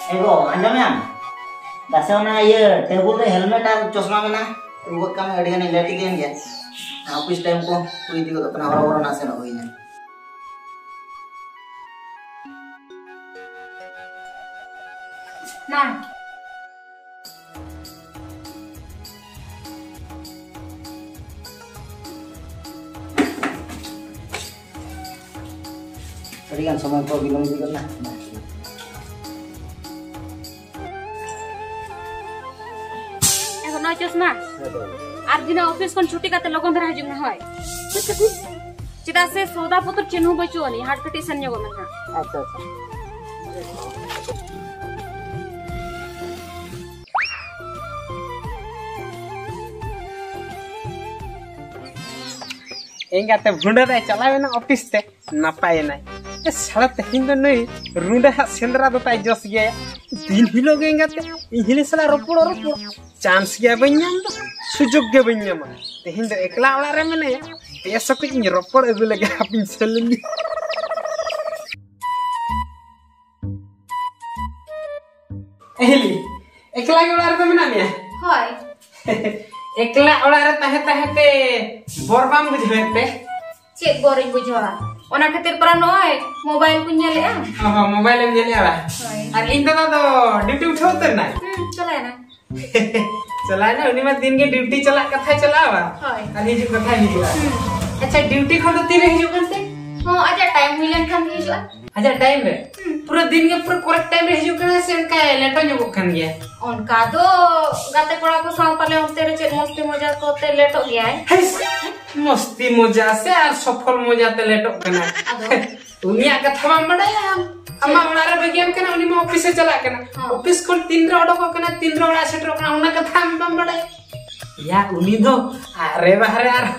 Ego, anjam ya? Dasar na iya, tebul deh helmet dan chosma mana? Buat kami ada yang leti kan ya? Office time ko, kui di ko to kena orang-orang nasi na kuinya. Nah. Tadi kan sama kau bilang juga nah. No chosma arjina office kon छुट्टी काते लोगन धरा हजूम ना होय चिदा से सौदा पत्र चिन्हु बचो नि हाट कटी संयोग में हां अच्छा एंगा ते भुंडा रे चलावे ना ऑफिस ते नपाय ना ए साला तेहिं दो नई रुंडा सेंद्रा दो ताई जस गया दिन हिलो गेंगा ते इहिले साला रोपड़ चांस गया बन्याम दो सुजोग गया बन्याम तेहिं दो एकला ओला रे मने ते सको इन रोपड़ अगु लगे हापिन सेलनी एहली एकला ओला रे मना ने होय एकला ओला रे ताहे ताहे ते बोरबाम बुझवे ते चेक बोरिंग बुझवा ओना खातिर पर नय मोबाइल को नेले हां मोबाइल में नेले आवा और इन दादा तो ड्यूटी उठावते ना चलाय ना चलाय ना उनी में दिन के ड्यूटी चला कथा चलावा हाय और हिजु कथा हिजु अच्छा ड्यूटी खन तीन हिजु करते हां आजा टाइम मिलन खान हिजु अच्छा टाइम रे पूरा दिन के पूरा करेक्ट टाइम रे हिजु करना से का लेटो ᱧᱚᱜ खान गया उनका तो गाते कोड़ा को साव पाले होते रे चेक मस्ती मजा कोते लेटो गया है मस्ती मजा से और सफल मजा ते लेटो कना दुनिया कथा मा बड़ाया अम्मा ओनारे बगियम कना उनी में ऑफिस से चला कना ऑफिस को 3 रे ओडो कना 3 रे ओडा सेटर कना उना कथा हम बड़ाया या उनी दो अरे बाहरे यार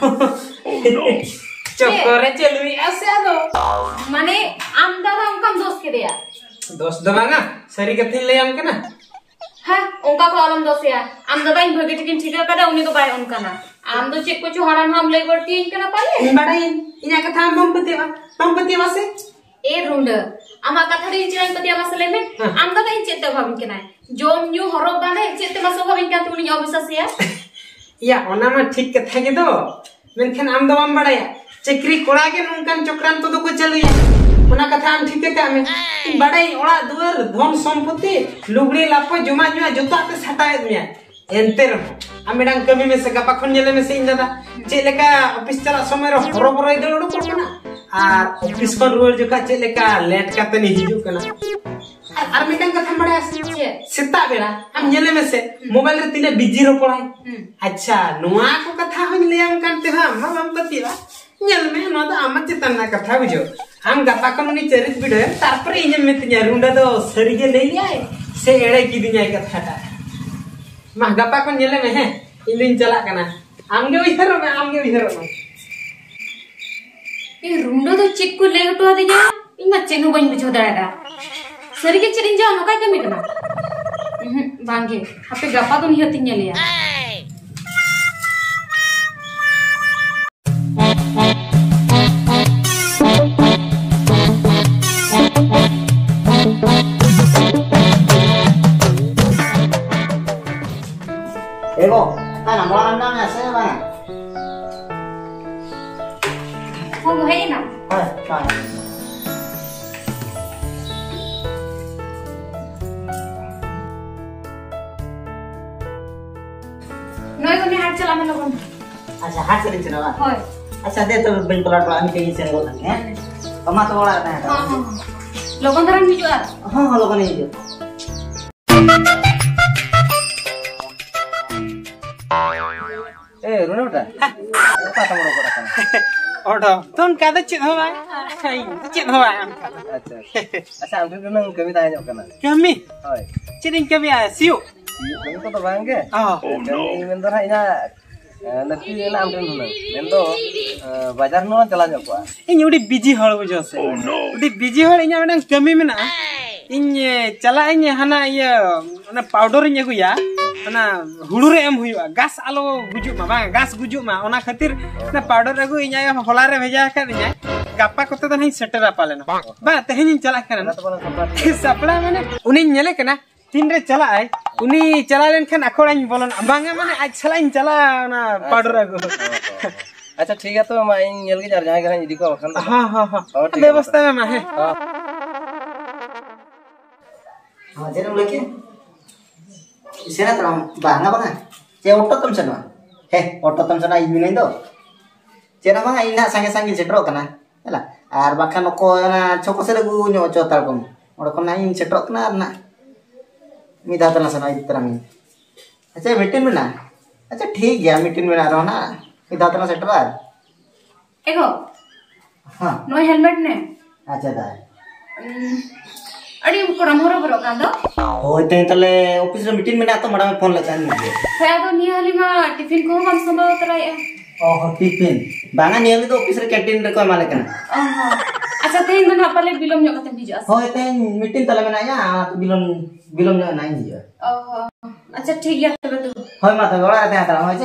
चक्करे चलवी ऐसे दो माने आम दादा उनका दोस्त के दिया दोस्त दबाना सरी कथि ले हम कना हां उनका को आलम दोस्त या आम दादा इन भगे टिकिन ठीक कदा उनी को बाय उनका ना आम दो चेक को चोहरान हम ले बरती इनका ना पाले बड़ाई इना कथा हम पतिवा से ए रुंड आमा कथा दी चिराई पतिया मसले में आम दादा इन चेते भाबिन के ना जोम न्यू हरब बाने चेते मसो भाबिन का तुनी अविश्वास या ओना मा ठीक कथा के दो मेनखन आम दो हम बड़ाया चक्री कोड़ा के नंकन चक्रान तो को चलुया ओना कथा हम ठीक के में बड़ाई ओड़ा दुआर धन संपत्ति लुगड़ी लापो जुमा जुमा जोता पे सटाय मिया एंते रहो आमेडांग कमी में से गपा खन नेले में से इन दादा चे लेका ऑफिस चला समय रो हरो बरो इदल ओडो कोना आ ऑफिस पर रोज जो का चे लेका लेट का तनी हिजु कना आर मिटांग कथा बड़ा सेता बेला हम नेले में से मोबाइल रे तिले बिजी रो पड़ाई अच्छा नुआ को कथा हम ले हम कानते हम पतिवा नेल में न दा आम चितन ना कथा बुझो हम गपा को नी चरित बिडे तारपर इन में तिया रुंडा दो सरी के ले लिया से एड़े की दिया कथाटा मा गपा को नेले में है इन चला कना आमगे उइहरो में ए रुंडो तो चेक को ले हटवा दिया इन मा चेनु बन बुझो दाड़ा सरी के चिरिन जा नका कमी कना बांगे आपे गपा तो निहति Nelia Ego, kana mola nang ase ba? हो है ना Hai, kana. नय कोने हाट चला में लोगन अच्छा हाथ से चला बा. होय अच्छा दे तो बिल प्लाट वाला मी कहीं से बोल हैं. कमा तो वाला है. हां लोगन धरन हिजो आ हां लोगन नहीं जो. ए रुनोटा. apa tamu ko kan? ओडो तुम कादे चित होवा चित होवा अच्छा. अच्छा हम तो नंग कमी ताय जो kana. कमी Hoi. चिदिन कमी आ सियो Kami ko to bangge. Kami mendor ina लकी ना हम मेंदो बाजार नो चला जा को इन उडी बिजी हळ बुझो से उडी बिजी हळ इना मेडा कमी मेना इन चला इन हना ये पाउडर इन गुया ना हुड़ू रे एम हुआ गास आलो गुजुक मा बांग गास गुजुक मा ओना खातिर ना पाउडर अगु इኛ होला रे भेजा का इኛ गापा कोते तो नहीं सेटरा पालेन बा तेहनी चला करना सपड़ा माने उनी नेले कना तीन रे चला आई उनी चला लेन खान अखोड़ाई बोलन बांगा माने आज चलाइन चला ना पाउडर अगु अच्छा ठीक है तो मैं नेल के जार जहां इदी को बखन हां हां हां व्यवस्था में मा है हां जेन लेके इसेना तरम बांगा बांगा चे ऑटो तुम सना हे ऑटो तुम सना इमी नहीं दो चेना बांगा इना संगे संगे सेटरो कना हला आर बाखान को ना छोको से लगु न्यो चोतार को ओडे को ना इन सेटरो कना ना मी दातना सना इतरा मी अच्छा मीटिंग में ना अच्छा ठीक गया मीटिंग में ना रहो ना मी दातना सेटरा एगो हां नो हेलमेट ने अच्छा दा अड़ी कोड़ा मोरो बरो कांदो होते तले ऑफिस रे मीटिंग में ना तो मडा में फोन लगा नहीं फेया दो निहाली मा टिफिन को हम संभव तराय ओह टिफिन बांगा नियम तो ऑफिस रे कैंटीन रे को माले कना ओहो अच्छा तेन दो ना पाले बिलोम न्यो कते बिजो होते मीटिंग तले में ना या तो बिलोम नहीं दियो ओहो अच्छा ठीक है तबे तो होय माता गोड़ा आते आता होय छे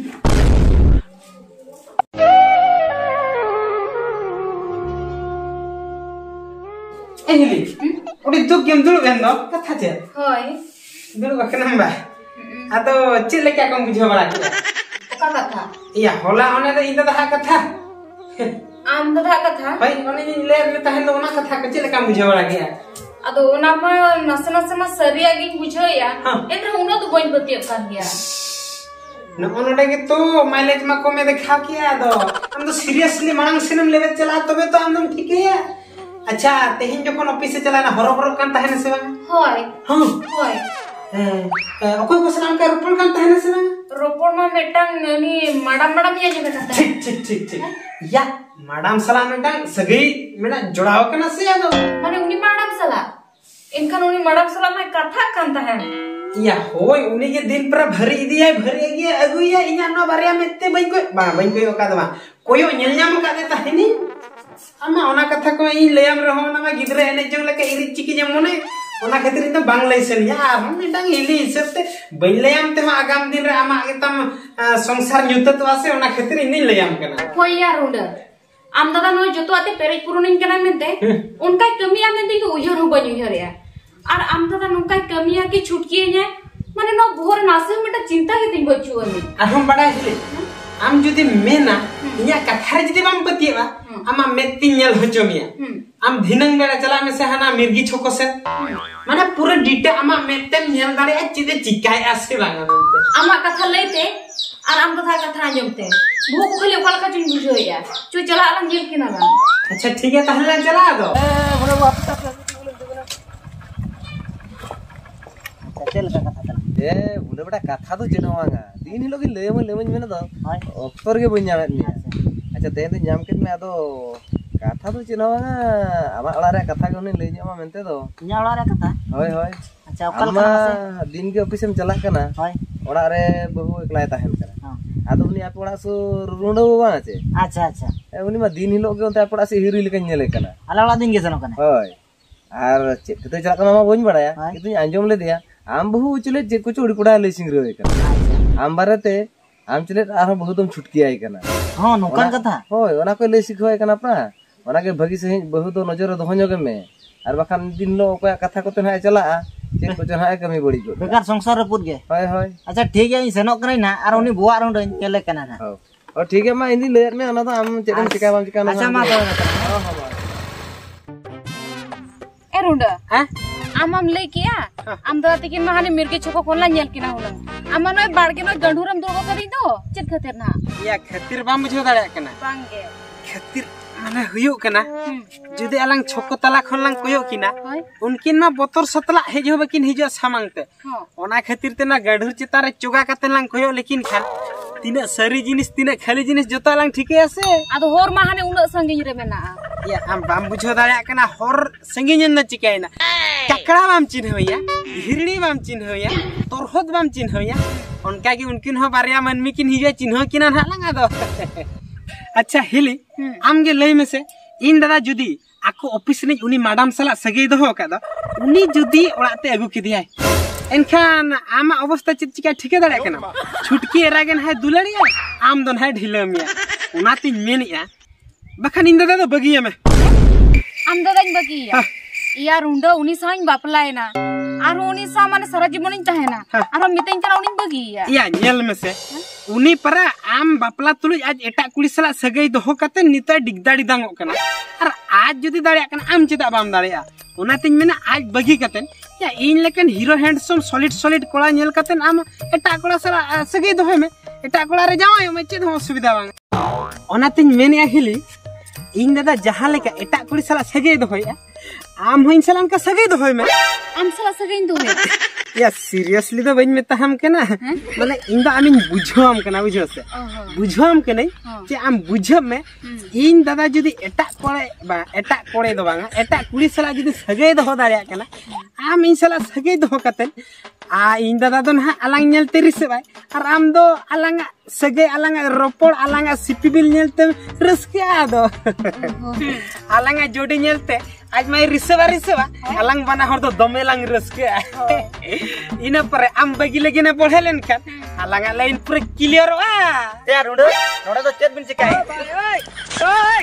एहिली ओडी दुक गेम दुलु बेनो कथा छे होय दुलु बखना बा आ तो चे लेका कम बुझे बड़ा के का कथा या होला ओने तो इंदा दहा कथा आम दधा कथा भाई ओने ले में तहन ओना कथा के चे लेका बुझे बड़ा के अदो ओना मा नस नस मा सरिया गी बुझो या एत्र उनो तो बोइन बतिय कर गया न ओनडे के तो माइलेज मा को में देखा किया दो हम तो सीरियसली मांग सिनेम लेवे चला तबे तो हम ठीक है अच्छा तेहिन जखन ऑफिस से चला ना हरो कान तहने से होय हां होय ओकोय को सलाम का रोपड़ कान तहने से रोपड़ मा मेटांग नी मैडम ये जे बेटा ठीक या मैडम सलाम मेटांग सगई मेना जोड़ाव कना से यादो माने उनी मैडम सला इनकन उनी मैडम सला में कथा कान तहन या होय उनी के दिन पर भरी दिया भरी गया अगुया इना न बारिया मेते बई को ओका दमा कोयो नेलनाम का देता है नी अम्मा ओना कथा को इ लेम रहो ना मा गिदरे एने जो लके इरि चिकी जे मोने ओना खातिर तो बांग्ला सन या हम मिटांग इली हिसाबते बइलेम ते मा आगाम दिन रे आमा एकदम संसार न्युतत वासे ओना खातिर इनि लेम कना होय यार उडर आम दादा नो जतो आते पेरेज पुरुनिन कना मेते उनका कमिया मेते तो उहर हो बनी उहर या और आम दादा नुका कमिया की छुटकी है माने नो भोर नासे मेटा चिंता के तिन बच्चू अमी आ हम बड़ा हिले आम जदी मेना इया कथा जदी बाम बतिएबा आमा मेति नेल होचोमिया आम धिनंग बेला चला में से हना मिर्गी छोको से माने पूरा डिटे आमा मेते नेल दारे चिदे चिकाय आसे बांगा मेते आमा कथा लेते और आम कथा अंजमते भूख खले ओकल का चुन बुझो या चो चला आलम जेल किना बा अच्छा ठीक है तहले चला दो बोले वापस चल का कथा ए बुले बड़ा कथा तो जेनवागा दिन हिलो की लेमन मेना दो अक्सर के बन जामे अच्छा तेन तो जाम के में आदो कथा तो जेनवागा आमा ओला रे कथा के उनी ले जामा मेनते दो इना ओला रे कथा होय अच्छा ओकल आमा दिन के ऑफिस में चला कना होय ओड़ा रे बहु एकलाय ताहेन कना आदो उनी आप ओड़ा सु रुंडो बा छे अच्छा उनी मा दिन हिलो के ओते आप ओड़ा से हिरी लेके नेले कना आला ओला दिन गे सनो कना होय आर चेक तो चला कना मा बोन बड़ाया कितु अंजम ले दिया आम बहु चले जे कुछ उड़ी कुड़ा ले सिंग रे कना आम बारते आम चले आर बहु तुम छुटकी आई कना हां नोकन कथा होय ओना को ले सिखवाय कना पा ओना के भगी से बहु तो नजर दोहन्यो के में आर बखान दिन लो ओका कथा को तने चला चेक को जहां कमी बड़ी को बेकार संसार रे पुर गे होय अच्छा ठीक है सेनो करे ना आर उनी बुआ रंड केले कना ना हो और ठीक है मा इंदी ले में ओना तो आम चेकन चिका बाम चिका अच्छा मा हां ए रुंडा हां आम ले किया आम दादा तिकिन महाने मिर्गी छोको कोनला नेल किना होला आमा नय बाड़गे नय गंढुरम दोगो करी दो चेत खतिर ना या खतिर बाम बुझो दाड़ा कना बांगे खतिर माने हुयो कना जदी अलंग छोको तला खनलंग कोयो किना उनकिन मा बोतर सतला हेज होबे किन हिजो सामंगते ओना खतिर ते ना गढुर चितारे चुगा कते लंग कोयो लेकिन खान तिने सरी जिनिस तिने खाली जिनिस जोता लंग ठीके आसे आदो होर महाने उन संगिन रे मेना या हम बाम बुझो दाड़ा कना होर संगिन न चिकाइना ककड़ा बाम चिन्हया हिरणी बाम चिन्हया तोरहद बाम चिन्हया उनका की उनकिन हो बारिया मनमी किन हिजो चिन्ह किना ना लंगा दो अच्छा हिली आमगे लई में से इन दादा जुदी आको ऑफिस ने उनी मैडम सला सगे दो का उनी जुदी ओड़ाते अगु किदियाय एनखान आमा अवस्था चेत चिका ठिके दाड़े कना छुटकी एरागेन है दुलड़िया आम दोन है ढिलमिया उनाती मेनिया बखान इन दादा तो बगिया में आम दादाñ बगिया इया रुंडा उनी साñ बापलायना आरो उनी सा माने सारा जीवनिñ तहेना आरो मितेñ कना उनी बगिया या नेल में से उनी परा आम बापला तुलुज आज एटा कुड़ी सला सगई दोहो कते निता डिगदाड़ी दांगो कना और आज जदी दाड़िया कना आम चेदा बाम दाड़िया उनातिñ मेना आज बगी कते या इन लेकिन हीरो हैंडसम सॉलिड कोड़ा नेल कते आम एटा कोड़ा सला सगई दोहे में एटा कोड़ा रे जावायो में चेद हो सुविधा बांग ओनातिñ मेनिया हिली इन दादा जहां लेका एटा कुड़ी सला सगई दोहोया आम होइन सलान का सगई दोहोय में आम सला सगई दोहे या सीरियसली तो बइन में हम के ना माने इन दा आमिन बुझोम के ना बुझो से बुझोम के नहीं जे आम बुझब में इन दादा जदी एटा कोड़े दो बांगा एटा कुड़ी सला जदी सगई दो दाड़िया के ना आम इन सला सगई दो कते आ इन दादा तो ना अलंग नेलते रिसे बाय और आम दो अलंग सगई अलंग रोपड़ अलंग सिपिबिल नेलते रसकिया दो अलंग जोड़ी नेलते आज मैं रिसेवा अलंग बना हर तो दमे लंग रसके इना पर आम बगी लगे ने पढ़े लेन खान अलंग लाइन पूरे क्लियर आ ते रुंडो नोडे तो चेत बिन चिकाय ओय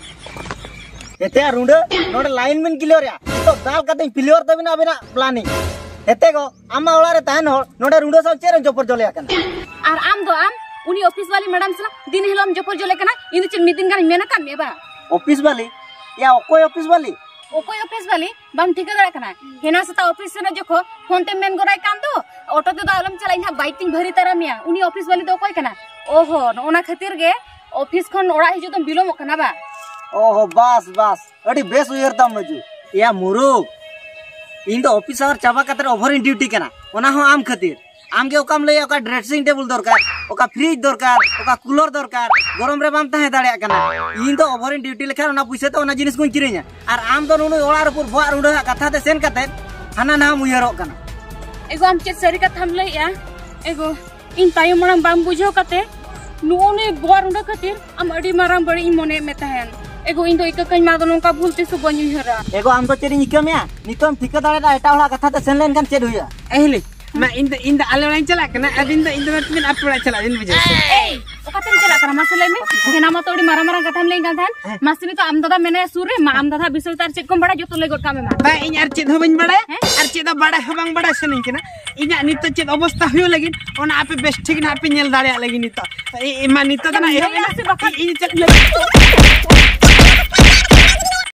एते रुंडो नोडे लाइन बिन क्लियर या तो दाल कते क्लियर तो बिना बिना प्लानिंग एते गो आमा ओला रे तान हो नोडे रुंडो सा चेरन जोपर जोले कन और आम दो आम उनी ऑफिस वाली मैडम सला दिन हिलोम जोपर जोले कना इन च मीटिंग गान मेना काम मेबा ऑफिस वाली या कोई ऑफिस वाली ओकोय ऑफिस वाली बम ठीक दाड़ा कना हेना सता ऑफिस से न जोखो फोन ते मेन गोराय कान दो ऑटो ते दालम चलाई ना बाइकिंग भरी तरह मिया उनी ऑफिस वाली दो कोई कना ओहो ओना खातिर गे ऑफिस खन ओड़ा हिजु तो बिलोम कना बा ओहो बस अडी बेस उयर तम नजु या मुरुक इन तो ऑफिस आवर चाबा कतर ओवर इन ड्यूटी कना ओना हो आम खातिर आम के ओकाम लय ओका ड्रेसिंग टेबल दरकार ओका फ्रिज दरकार ओका कूलर दरकार गरम रे बाम तहे दाड़िया कना इन तो ओवर इन ड्यूटी लेखा ओना पैसा तो ओना जिनिस को किरे냐 और आम तो नुनु ओला रे पुर भवा रुंडा कथा ते सेन कते हाना ना मुयरो कना एगो आम चेत सरी कथा हम लइया एगो इन तायो मरम बाम बुझो कते नुने बुआ रुंडा खातिर आम अडी माराम बड़ी इन मने में तहेन एगो इन तो एक कई मा दोनो का भूलते सु बन्यु हरा एगो आम तो चेरी निकमया निकम ठिका दाड़ा एटा होला कथा ते सेन लेन कान चेद हुया एहले मैं इन द आलोलाइन चला कना अबिन द में अपड़ा चला दिन बुझे ए ओकातन चला करा मसले में हेना मा तोड़ी मारा कथा लेन कान थान मासली तो आम दादा मेने सुरे मा आम दादा बिसल तार चेक कम बड़ा जो तो ले गोट कामे मा बा इन आर चेद होबन बड़ा आर चेद बड़ा हबंग बड़ा सनिन कना इना नित चेद अवस्था होय लगिन ओना आपे बेस्ट ठीक ना आपे नेल दाड़िया लगिन नित ए मा नित ना इन चेक